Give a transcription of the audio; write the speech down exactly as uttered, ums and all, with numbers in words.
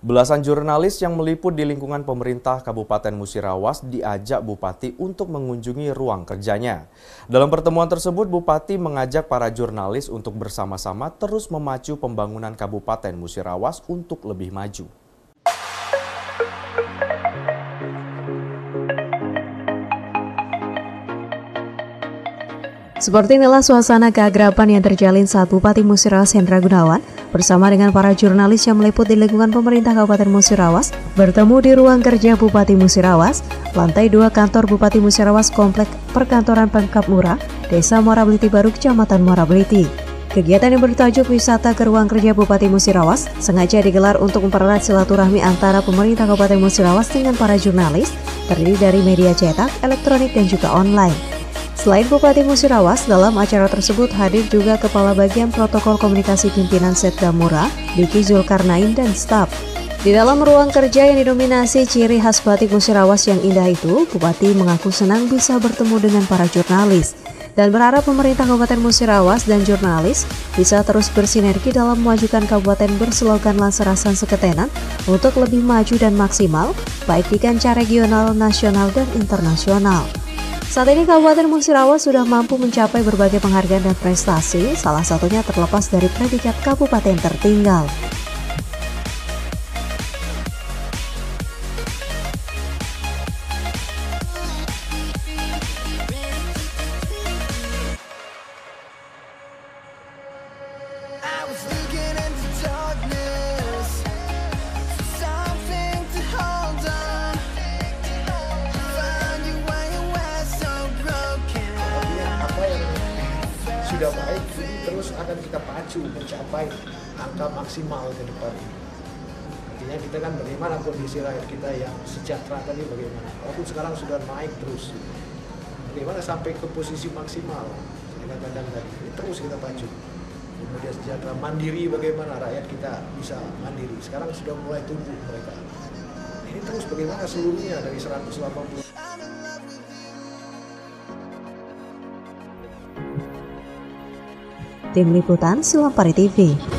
Belasan jurnalis yang meliput di lingkungan pemerintah Kabupaten Musirawas diajak Bupati untuk mengunjungi ruang kerjanya. Dalam pertemuan tersebut, Bupati mengajak para jurnalis untuk bersama-sama terus memacu pembangunan Kabupaten Musirawas untuk lebih maju. Seperti inilah suasana keakraban yang terjalin saat Bupati Musirawas Hendra Gunawan bersama dengan para jurnalis yang meliput di lingkungan pemerintah Kabupaten Musirawas bertemu di ruang kerja Bupati Musirawas, lantai dua kantor Bupati Musirawas Komplek Perkantoran Pemkab Mura, Desa Muara Beliti Baru, Kecamatan Muara Beliti. Kegiatan yang bertajuk wisata ke ruang kerja Bupati Musirawas sengaja digelar untuk mempererat silaturahmi antara pemerintah Kabupaten Musirawas dengan para jurnalis, terdiri dari media cetak, elektronik, dan juga online. Selain Bupati Musirawas, dalam acara tersebut hadir juga Kepala Bagian Protokol Komunikasi Pimpinan Setda Mura, Diki Zulkarnain, dan staf. Di dalam ruang kerja yang didominasi ciri khas batik Musirawas yang indah itu, Bupati mengaku senang bisa bertemu dengan para jurnalis dan berharap pemerintah Kabupaten Musirawas dan jurnalis bisa terus bersinergi dalam memajukan kabupaten berslogan Lanserasan Seketenan untuk lebih maju dan maksimal, baik di kancah regional, nasional, dan internasional. Saat ini Kabupaten Musirawas sudah mampu mencapai berbagai penghargaan dan prestasi, salah satunya terlepas dari predikat Kabupaten Tertinggal. Sudah baik, ini terus akan kita pacu mencapai angka maksimal ke depan. Artinya kita kan bagaimana kondisi rakyat kita yang sejahtera tadi bagaimana. Walaupun sekarang sudah naik terus, bagaimana sampai ke posisi maksimal. Saya katakan tadi, ini terus kita pacu. Kemudian sejahtera mandiri, bagaimana rakyat kita bisa mandiri. Sekarang sudah mulai tumbuh mereka. Ini terus bagaimana seluruhnya dari seratus delapan puluh. Tim Liputan Silampari T V.